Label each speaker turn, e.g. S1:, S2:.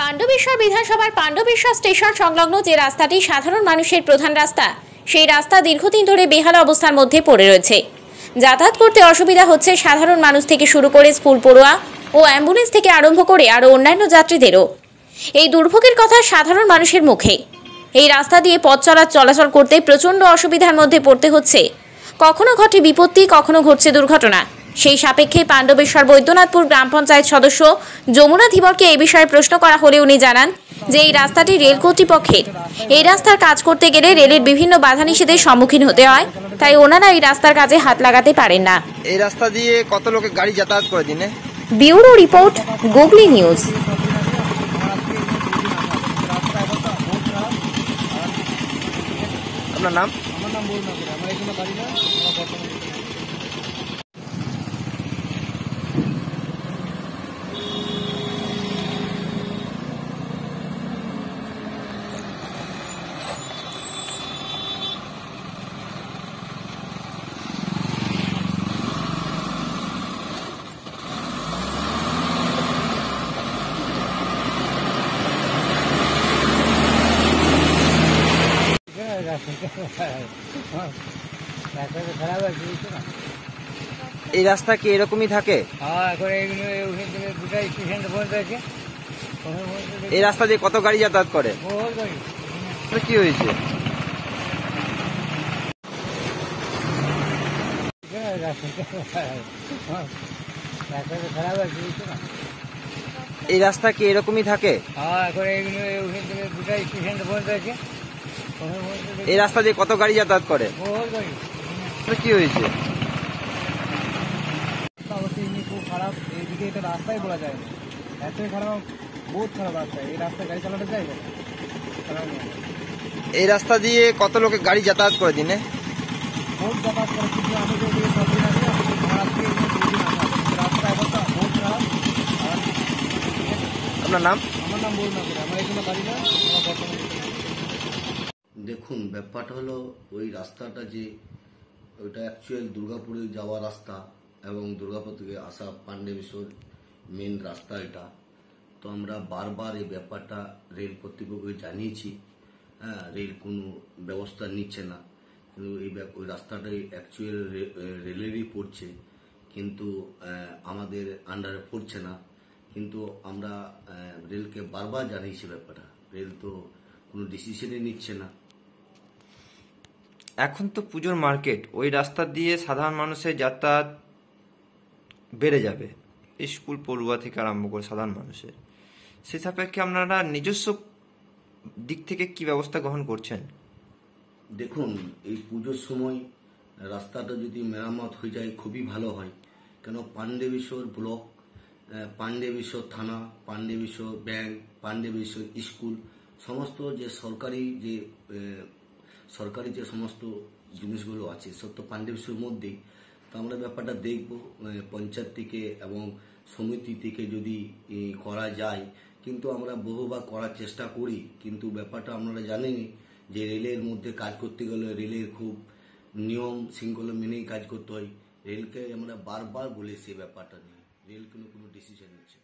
S1: পাণ্ডবেশ্বর বিধানসভার পাণ্ডবেশ্বর স্টেশন সংলগ্ন যে রাস্তাটি সাধারণ মানুষের প্রধান রাস্তা, সেই রাস্তা দীর্ঘদিন ধরে বেহাল অবস্থার মধ্যে পড়ে রয়েছে। যাতায়াত করতে অসুবিধা হচ্ছে সাধারণ মানুষ থেকে শুরু করে স্কুল পড়ুয়া ও অ্যাম্বুলেন্স থেকে আরম্ভ করে আরও অন্যান্য যাত্রীদেরও। এই দুর্ভোগের কথা সাধারণ মানুষের মুখে। এই রাস্তা দিয়ে পথ চলাচল করতে প্রচণ্ড অসুবিধার মধ্যে পড়তে হচ্ছে। কখনো ঘটে বিপত্তি, কখনো ঘটছে দুর্ঘটনা। সেই সাপেক্ষে পাণ্ডবেশ্বর বৈদ্যনাথপুর গ্রাম পঞ্চায়েত সদস্য যমুনা ধীবরকে এই বিষয়ে প্রশ্ন করা হলে উনি জানান যে এই রাস্তাটি রেল কর্তৃপক্ষের। এই রাস্তার কাজ করতে গেলে রেলের বিভিন্ন বাধা নিষেধের সম্মুখীন হতে হয়, তাই ওনারা এই রাস্তার কাজে হাত লাগাতে পারেন না।
S2: এই রাস্তা দিয়ে কত লোকে গাড়ি যাতায়াত করে দিনে?
S1: Bureau report, googly news.
S2: আপনার নাম?
S3: আমার নাম বলুন। আমার এখানে বাড়ি না,
S2: এই রাস্তা কি এরকমই থাকে? এই রাস্তা দিয়ে কত গাড়ি যাতায়াত করে? কি হয়েছে? এই রাস্তা কি এরকমই থাকে? এই রাস্তা দিয়ে কত গাড়ি যাতায়াত করে? কি হয়েছে?
S3: খুব খারাপ। এইদিকে এটা রাস্তাই বলা যায় না, এতই খারাপ, বহুত খারাপ রাস্তা। এই রাস্তায় গাড়ি চালাতে যায় না।
S2: এই রাস্তা দিয়ে কত লোকে গাড়ি যাতায়াত করে দিনে?
S3: বহুত যাতায়াত করে, কিন্তু আমি তো এদিকে সব দিন আগে খারাপ থেকে রাস্তা অবস্থা বহুত খারাপ।
S2: আপনার নাম?
S3: আমার নাম বলুন। আমার এখানে বাড়ি না, আমার বর্তমানে।
S4: দেখুন, ব্যাপারটা হলো ওই রাস্তাটা যে ওইটা অ্যাকচুয়াল দুর্গাপুরে যাওয়া রাস্তা এবং দুর্গাপুর থেকে আসা পাণ্ডবেশ্বর মেন রাস্তা এটা। তো আমরা বারবার এই ব্যাপারটা রেল কর্তৃপক্ষকে জানিয়েছি। হ্যাঁ, রেল কোনো ব্যবস্থা নিচ্ছে না, কিন্তু ওই রাস্তাটাই অ্যাকচুয়াল রেলেরই পড়ছে, কিন্তু আমাদের আন্ডারে পড়ছে না। কিন্তু আমরা রেলকে বারবার জানিয়েছি ব্যাপারটা, রেল তো কোনো ডিসিশনই নিচ্ছে না।
S2: এখন তো পুজোর মার্কেট, ওই রাস্তা দিয়ে সাধারণ মানুষের যাতায়াত বেড়ে যাবে, স্কুল পড়ুয়া থেকে আরম্ভ করে সাধারণ মানুষের। সে সাপেক্ষে আপনারা নিজস্ব দিক থেকে কি ব্যবস্থা গ্রহণ করছেন?
S4: দেখুন, এই পুজোর সময় রাস্তাটা যদি মেরামত হয়ে যায় খুবই ভালো হয়। কেন, পাণ্ডবেশ্বর ব্লক, পাণ্ডবেশ্বর থানা, পাণ্ডবেশ্বর ব্যাংক, পাণ্ডবেশ্বর স্কুল, সমস্ত যে সরকারি যে সমস্ত জিনিসগুলো আছে সব তো পাণ্ডবেশ্বরের মধ্যেই। তো আমরা ব্যাপারটা দেখব পঞ্চায়েত থেকে এবং সমিতি থেকে যদি করা যায়, কিন্তু আমরা বহুবার করার চেষ্টা করি, কিন্তু ব্যাপারটা আপনারা জানেনই যে রেলের মধ্যে কাজ করতে গেলে রেলের খুব নিয়ম শৃঙ্খলা মেনেই কাজ করতে হয়। রেলকে আমরা বারবার বলেছি ব্যাপারটা নিয়ে, রেল কোনো ডিসিশন নিচ্ছে।